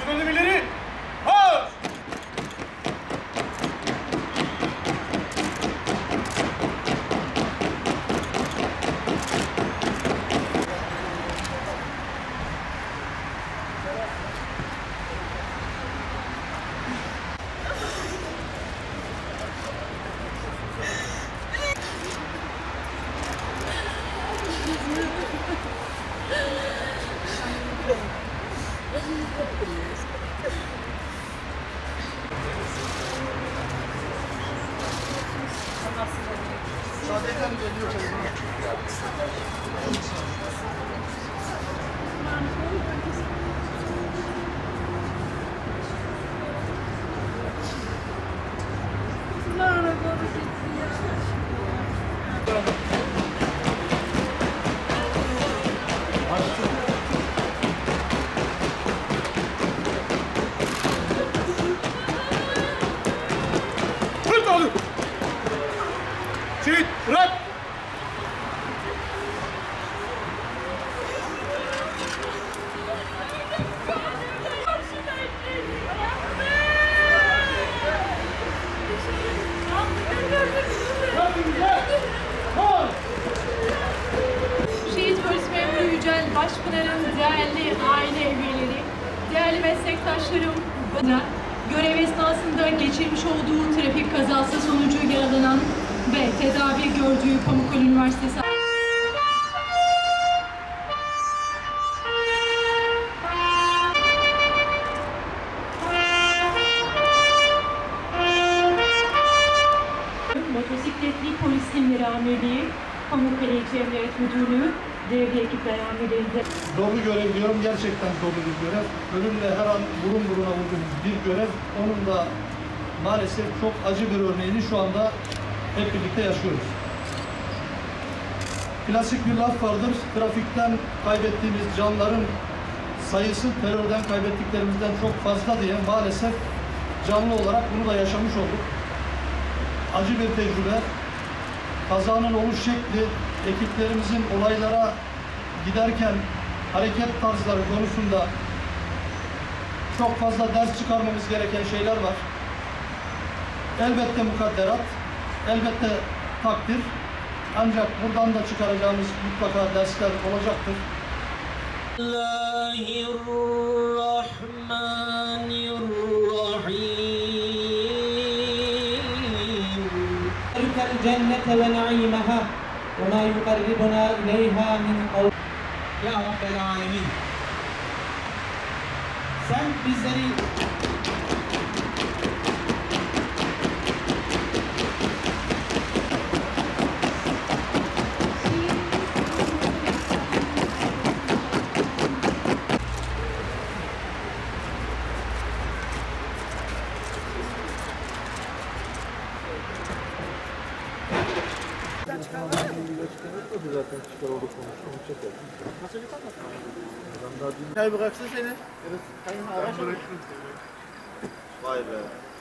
Düşmanım ileri! Marş! Zaten geliyor. Şehit bırak! Şehit Polis Memuru Yücel Başpınar'ın değerli aile üyeleri, değerli meslektaşlarım, görev esnasında geçirmiş olduğu trafik kazası sonucu yaralanan ve tedavi gördüğü Pamukkale Üniversitesi Motosikletli Polis Timleri Amirliği, Pamukkale İlçe Emniyet Müdürlüğü, devriye ekipler amirliğinde. Dolu görev diyorum, gerçekten dolu bir görev. Ölümle her an burun buruna vurduğumuz bir görev. Onun da maalesef çok acı bir örneğini şu anda hep birlikte yaşıyoruz. Klasik bir laf vardır, trafikten kaybettiğimiz canların sayısı terörden kaybettiklerimizden çok fazla diye maalesef canlı olarak bunu da yaşamış olduk. Acı bir tecrübe. Kazanın oluş şekli, ekiplerimizin olaylara giderken hareket tarzları konusunda çok fazla ders çıkarmamız gereken şeyler var. Elbette mukadderat, elbette takdir. Ancak buradan da çıkaracağımız mutlaka dersler olacaktır. الجنة ونعيمها وما يقربنا إليها من قول Ya Rabbel Alemin. Sen bizleri Çay bıraksın seni. Evet. Vay be.